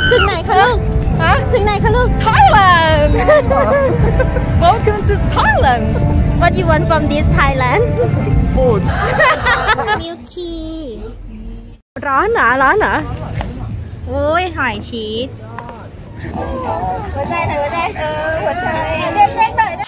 ถึงไหนคะลูกถึงไหนคะลูก Thailand Welcome to Thailand What you want from this Thailand Food Milk tea ร้อนเหรอโอ้ยหอยชีสหัวใจหน่อยหัวใจหัวใจเล็กๆหน่อย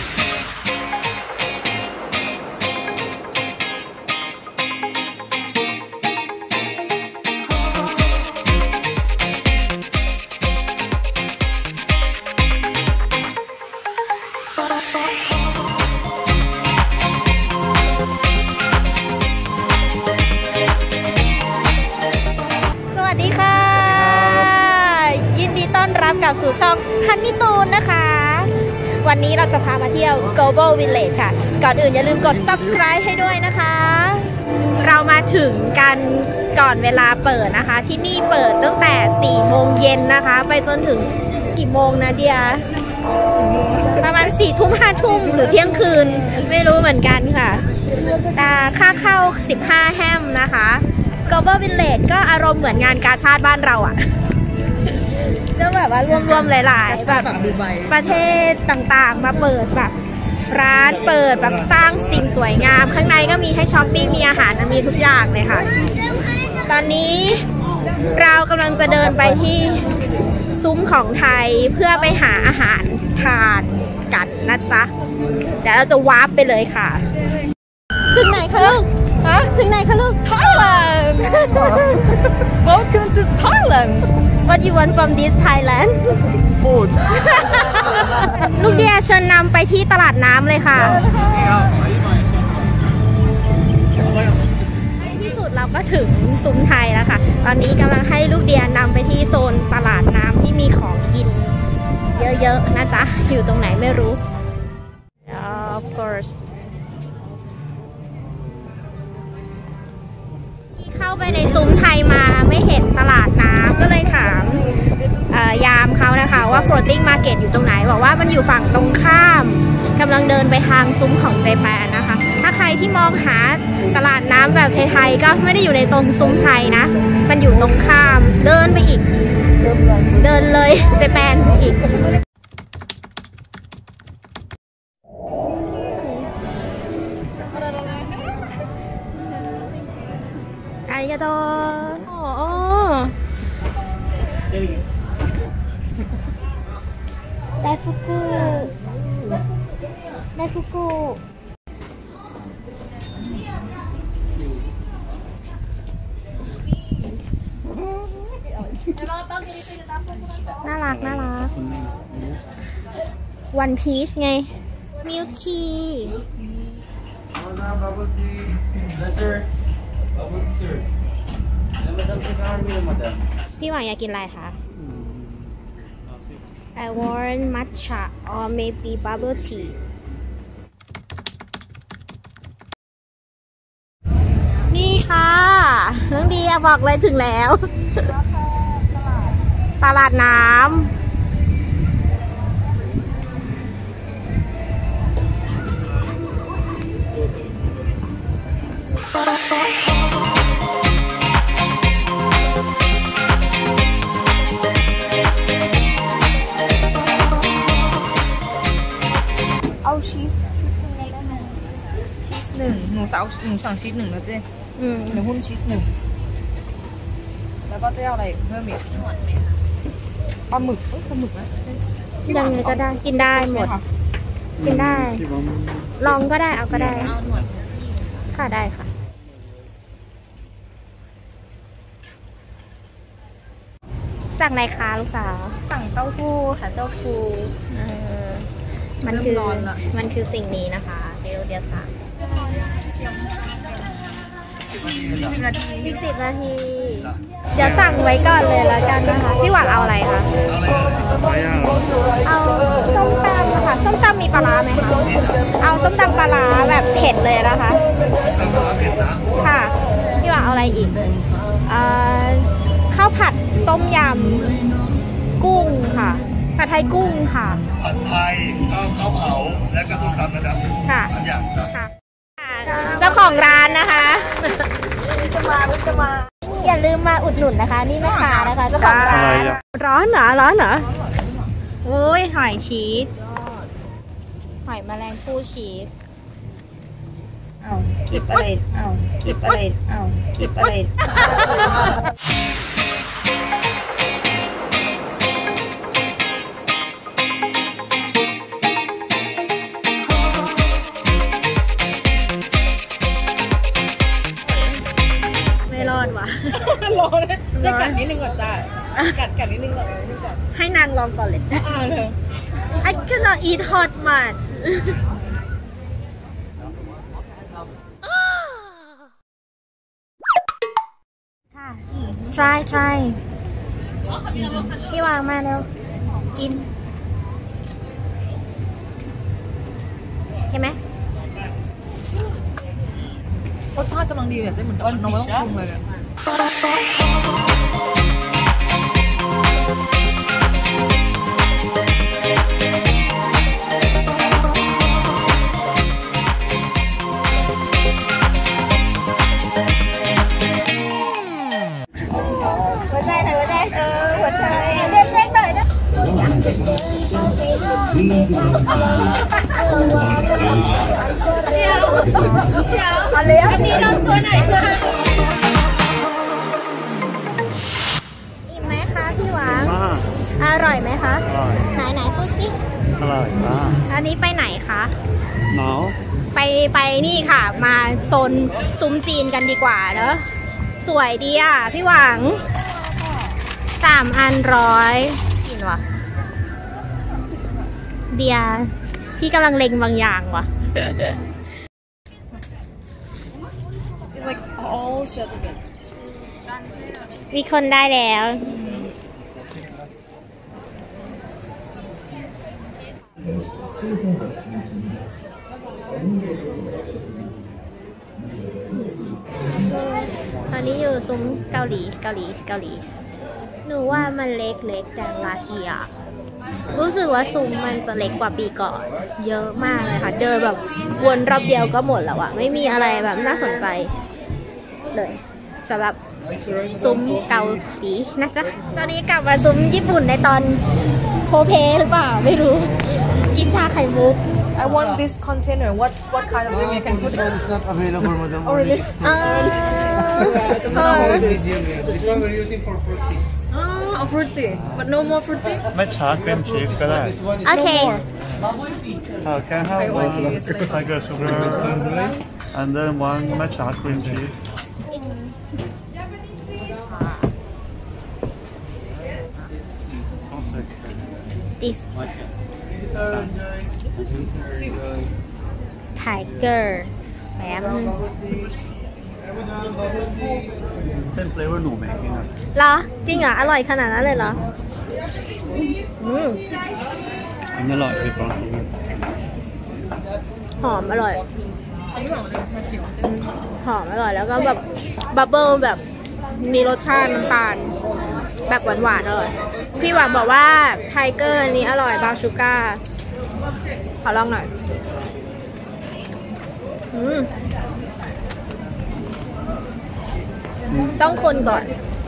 รับกับสู่ช่องฮันนี่ตูนนะคะวันนี้เราจะพามาเที่ยว Global Village ค่ะก่อนอื่นอย่าลืมกด subscribe ให้ด้วยนะคะเรามาถึงกันก่อนเวลาเปิดนะคะที่นี่เปิดตั้งแต่4 โมงเย็นนะคะไปจนถึงกี่โมงนะเดียประมาณ4 ทุ่ม 5 ทุ่มหรือเที่ยงคืนไม่รู้เหมือนกันค่ะค่าเข้า15 แฮมนะคะ Global Village ก็อารมณ์เหมือนงานกาชาดบ้านเราอะก็แบบว่ารวมๆหลายๆแบบประเทศต่างๆมาเปิดแบบร้านเปิดแบบสร้างสิ่งสวยงามข้างในก็มีให้ช้อปปิ้งมีอาหารมีทุกอย่างเลยค่ะตอนนี้เรากำลังจะเดินไปที่ซุ้มของไทยเพื่อไปหาอาหารทานกันนะจ๊ะเดี๋ยวเราจะวาร์ปไปเลยค่ะถึงไหนคะลูกถึงไหนคะลูก Thailand Welcome to Thailand What you want from this Thailand Food ลูกเดียเชิญนำไปที่ตลาดน้ำเลยค่ะในที่สุดเราก็ถึงซุ้มไทยแล้วค่ะตอนนี้กำลังให้ลูกเดียนำไปที่โซนตลาดน้ำที่มีของกินเยอะๆนะจ๊ะอยู่ตรงไหนไม่รู้ Of courseเข้าไปในซุ้มไทยมาไม่เห็นตลาดน้ำก็เลยถามยามเขานะคะว่า floating market อยู่ตรงไหนบอกว่ามันอยู่ฝั่งตรงข้ามกำลังเดินไปทางซุ้มของเจแปนนะคะถ้าใครที่มองหาตลาดน้ำแบบไทยๆก็ไม่ได้อยู่ในตรงซุ้มไทยนะมันอยู่ตรงข้ามเดินไปอีกเดินเลยเจแปนอีกอาริกาโตไดฟุกุน่ารักวันพีชไงมิลคีพี่หวังอยากกินอะไรคะ I want matcha or maybe bubble tea นี่ค่ะน้องเดียบอกเลยถึงแล้วตลาดน้ำเอาชีส1หนูสั่งชีส1แล้วเจ๊หนูหุ้นชีส1แล้วก็จะเอาอะไรเพิ่มอีกปลาหมึกไหมยังไงก็ได้กินได้หมดกินได้ลองก็ได้เอาก็ได้ค่ะได้ค่ะสั่งอะไรคะลูกสาวสั่งเต้าหู้ค่ะเต้าหู้มันคือสิ่งนี้นะคะเดี๋ยวสั่งอีก10 นาทีเดี๋ยวสั่งไว้ก่อนเลยแล้วกันนะคะพี่หวังเอาอะไรคะเอาส้มตำค่ะส้มตำมีปลาร้าไหมคะเอาส้มตำปลาร้าแบบเผ็ดเลยนะคะค่ะพี่หวังเอาอะไรอีกข้าวผัดต้มยำกุ้งค่ะผัดไทยกุ้งค่ะผัดไทยข้าวเผาและก็ส้มตำนะครับค่ะอย่างค่ะเจ้าของร้านนะคะจะมาอย่าอย่าลืมมาอุดหนุนนะคะ นี่แม่ค้านะคะเจ้าของร้านร้อนเหรอร้อนเหรอโอ้ยหอยชีสหอยแมลงภู่ชีสเอากิบอะไรเอากิบอะไรเอากิบอะไรไม่รอดว่ะรอเลยจะกัดนิดนึงก่อนจ้ากัดนิดนึงก่อนให้นางลองก่อนเลยเลย I cannot eat hot much ค่ะ try พี่วางมาเร็วกินใช่ไหมรสชาติกำลังดีเนี่ยเหมือนกับน้องไม่ต้องปรุงเลยหัวใจหน่อยหัวใจหัวใจเล็กๆหน่อยนะเอาเลยอันนี้น้องตัวไหนตัวอิ่มไหมคะพี่หวานอร่อยไหมคะไหนพูดสิอร่อยมากอันนี้ไปไหนคะหนาวไปนี่ค่ะมาโซนซุ้มจีนกันดีกว่าเนอะสวยดีอ่ะพี่หวัง3 อัน100กินวะเดียพี่กำลังเล็งบางอย่างวะมีคนได้แล้วตอนนี้อยู่ซุ้มเกาหลีหนูว่ามันเล็กแต่ราเชียรู้สึกว่าซุ้มมันจะเล็กกว่าปีก่อนเยอะมากเลยค่ะเดินแบบวนรอบเดียวก็หมดแล้วอะไม่มีอะไรแบบน่าสนใจเลยสำหรับซุ้มเกาหลีนะจ๊ะตอนนี้กลับมาซุ้มญี่ปุ่นในตอนโพเพหรือเปล่าไม่รู้กินชาไข่มุก I want this container. What kind of drink you can put in? It's not available, madam. Oh, really? This one we're using for fruity. Oh, fruity. But no more fruity? Matcha cream cheese ก็ได้โอเค Can I have one tiger sugar and then one matcha cream cheese? this tiger แป๊บนึงเป็นเฟลเวอร์หนูไหมกินอ่ะเหรอจริงเหรออร่อยขนาดนั้นเลยเหรออันนี้อร่อยคือปลาทูหอมอร่อยแล้วก็แบบบับเบิ้ลแบบมีรสชาติน้ำตาลแบบหวานๆอร่อยพี่หวานบอกว่าไทเกอร์อันนี้อร่อยบราวน์ชูการ์ขอลองหน่อยต้องคนก่อน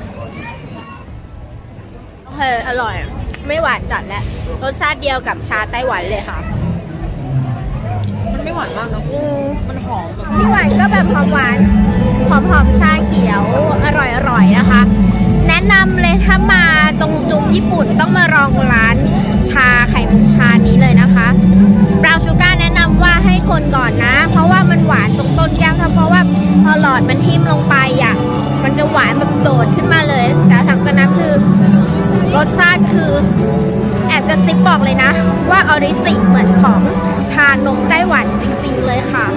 อร่อยไม่หวานจัดและรสชาติเดียวกับชาไต้หวันเลยค่ะมันไม่หวานมากนะมันหอมแบบพี่หวานก็แบบหอมหวานหอมชาเขียวอร่อยนะคะแนะนำเลยถ้ามาตรงจุ่มญี่ปุ่นต้องมาลองร้านชาไข่มุกชานี้เลยนะคะบราวน์ชูการ์แนะนำว่าให้คนก่อนนะเพราะว่ามันหวานตรงต้นแก้วค่ะเพราะว่าพอหลอดมันทิ่มลงไปอ่ะมันจะหวานแบบโดดขึ้นมาเลยแต่หลังจากนั้นคือรสชาติคือแอบกระซิบบอกเลยนะว่าออริจินเหมือนของชานมไต้หวันจริงๆเลยค่ะ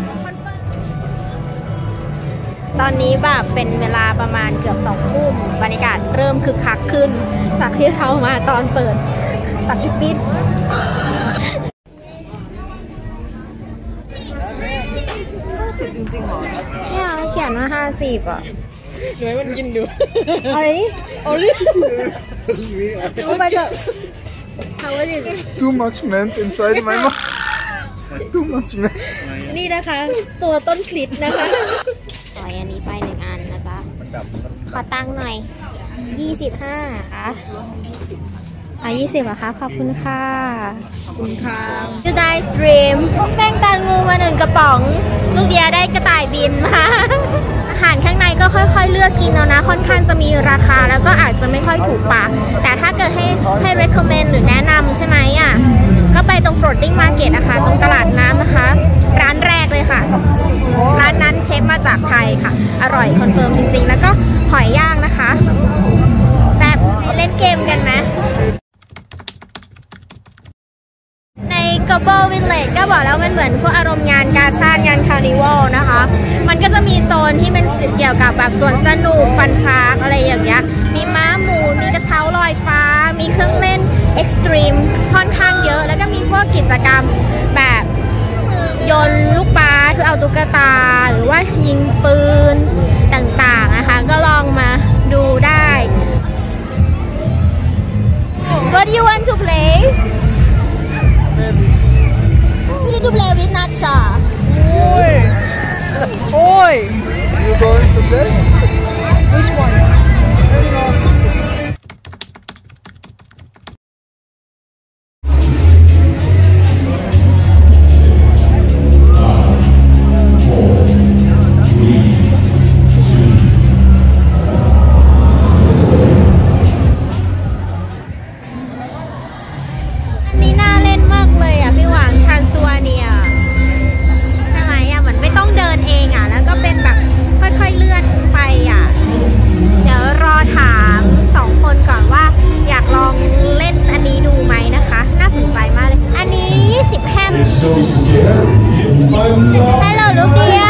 ตอนนี้แบบเป็นเวลาประมาณเกือบ2 ทุ่มบรรยากาศเริ่มคึกคักขึ้นจากที่เรามาตอนเปิดตัดปิดจริงๆหรอเนี่ยเขียนว่า50อ่ะเดี๋ยวมันกินดูอะไรโอ้ยโอ้ my god how is it Too much mint inside my mouth Too much mint นี่นะคะตัวต้นคลิปนะคะปล่อยอันนี้ไป1 อันนะจ๊ะขอตังค์หน่อย25ค่ะ20เหรอคะขอบคุณค่ะขอบคุณค่ะยูไดสตรีมแป้งตางูมา1กระป๋องลูกเดียได้กระต่ายบินมาอาหารข้างในก็ค่อยๆเลือกกินเอานะค่อนข้างจะมีราคาแล้วก็อาจจะไม่ค่อยถูกปากแต่ถ้าเกิดให้ recommend หรือแนะนำใช่ไหมอ่ะก็ไปตรง floating market นะคะตรงตลาดน้ำนะคะร้านแรกเลยค่ะร้านนั้นเชฟมาจากไทยค่ะอร่อยคอนเฟิร์มจริงๆแล้วก็หอยย่างนะคะแซ่บเล่นเกมกันไหมใน Global Village ก็บอกแล้วมันเหมือนพวกอารมณ์งานกาชาดงานคาร์นิวัลนะคะมันก็จะมีโซนที่เป็นเกี่ยวกับแบบสวนสนุกฟันพาร์คอะไรอย่างเงี้ยมีม้าหมุนมีกระเช้าลอยฟ้ามีเครื่องเล่นเอ็กซ์ตรีมค่อนข้างเยอะแล้วก็มีพวกกิจกรรมแบบโยนลูกบาสเอาตุ๊กตาหรือว่ายิงปืนต่างๆนะคะก็ลองมาดูได้ What do you want to play? We need to play with Nacha. Oi! Oi! You going to play? Which one? Hello ลูกเดีย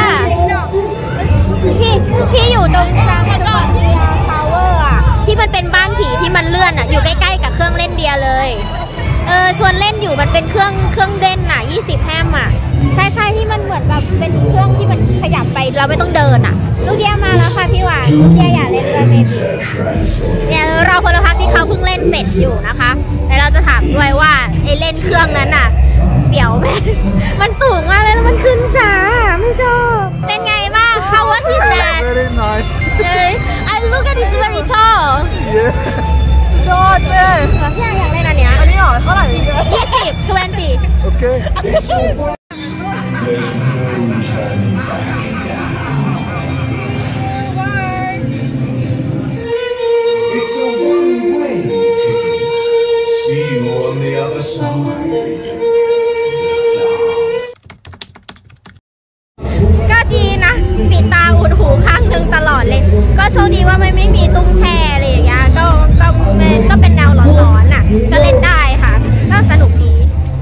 พี่อยู่ตรงกลางสปอร์ตเดียทาวเวอร์อ่ะที่มันเป็นบ้านผีที่มันเลื่อนอ่ะอยู่ใกล้ๆกับเครื่องเล่นเดียเลยชวนเล่นอยู่มันเป็นเครื่องเล่นอ่ะ20 แฮมอ่ะใช่ที่มันเหมือนแบบเป็นเครื่องที่มันขยับไปเราไม่ต้องเดินอ่ะลูกเดียมาแล้วค่ะพี่หวานลูกเดียอยากเล่นด้วยเมบีเนี่ยเราพลพักที่เขาเพิ่งเล่นเสร็จอยู่นะคะแต่เราจะถามด้วยว่าไอ้เล่นเครื่องนั้นอ่ะเสียวไหมมันสูงมากเลยแล้วมันขึ้นช้าไม่ชอบเป็นไงบ้าง How was it that Very nice. I look at it very tall Yeah. ยอดเจ้อยากเล่นอันเนี้ยอันนี้เหรอเท่าไหร่ 20 20 Okay. It's a one-way ticket. See you on the other side. ก็ดีนะปิดตาอุดหูข้างหนึ่งตลอดเลยก็โชคดีว่าไม่มีตุ้งแช่อะไรอย่างเงี้ยก็เป็นแนวหลอนๆน่ะก็เล่นได้ค่ะก็สนุกดี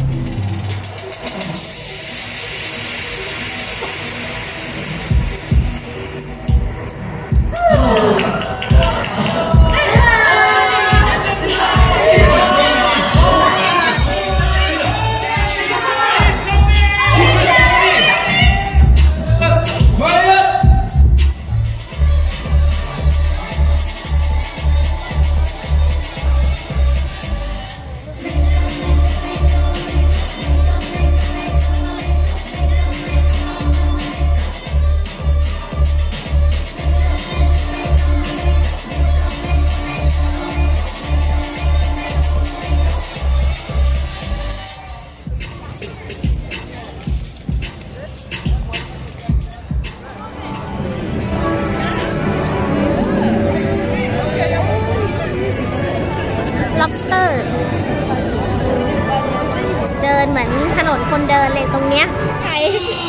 lobster เดินเหมือนถนนคนเดินเลยตรงเนี้ยใช่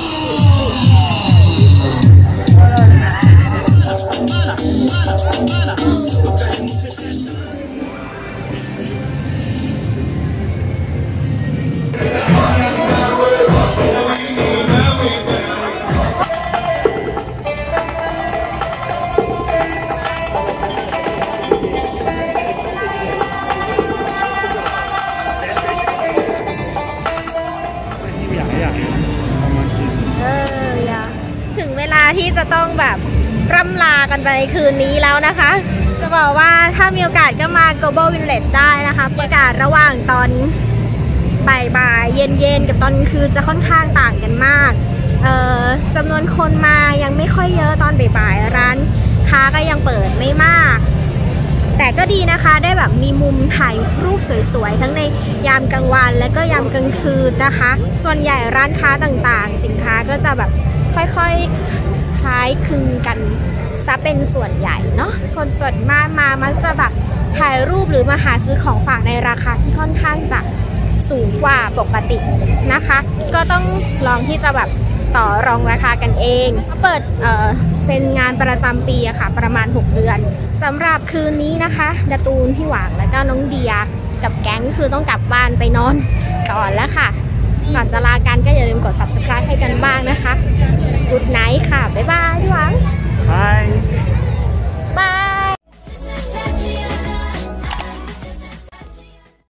ถึงเวลาที่จะต้องแบบร่ำลากันไปในคืนนี้แล้วนะคะจะบอกว่าถ้ามีโอกาสก็มา Global Village ได้นะคะบรรยากาศระหว่างตอนบ่ายๆเย็นๆกับตอนคืนจะค่อนข้างต่างกันมากจำนวนคนมายังไม่ค่อยเยอะตอนบ่ายๆร้านขค้าก็ยังเปิดไม่มากแต่ก็ดีนะคะได้แบบมีมุมถ่ายรูปสวยๆทั้งในยามกลางวันและก็ยามกลางคืนนะคะส่วนใหญ่ร้านค้าต่างๆสินค้าก็จะแบบค่อยๆคล้ายคลึงกันซะเป็นส่วนใหญ่เนาะคนส่วนมากมามักจะแบบถ่ายรูปหรือมาหาซื้อของฝากในราคาที่ค่อนข้างจะสูงกว่าปกตินะคะก็ต้องลองที่จะแบบต่อรองราคากันเองเปิดเป็นงานประจำปีอะค่ะประมาณ6 เดือนสำหรับคืนนี้นะคะการ์ตูนพี่หวางแล้วก็น้องเดียกับแก๊งคือต้องกลับบ้านไปนอนก่อนแล้วค่ะก่อนจะลากันก็อย่าลืมกด subscribe ให้กันบ้างนะคะ Good night ค่ะบ๊ายบายพี่หวาง Bye.